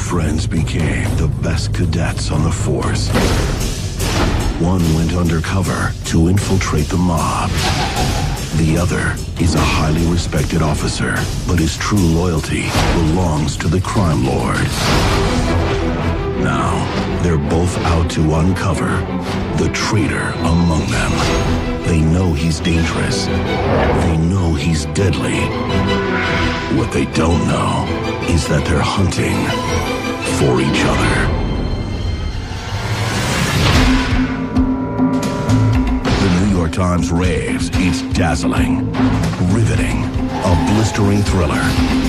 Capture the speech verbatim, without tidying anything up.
friends became the best cadets on the force. One went undercover to infiltrate the mob. The other is a highly respected officer, but his true loyalty belongs to the crime lord. Now, they're both out to uncover the traitor among them. They know he's dangerous. They know he's deadly. What they don't know is that they're hunting for each other. The New York Times raves it's dazzling, riveting, a blistering thriller.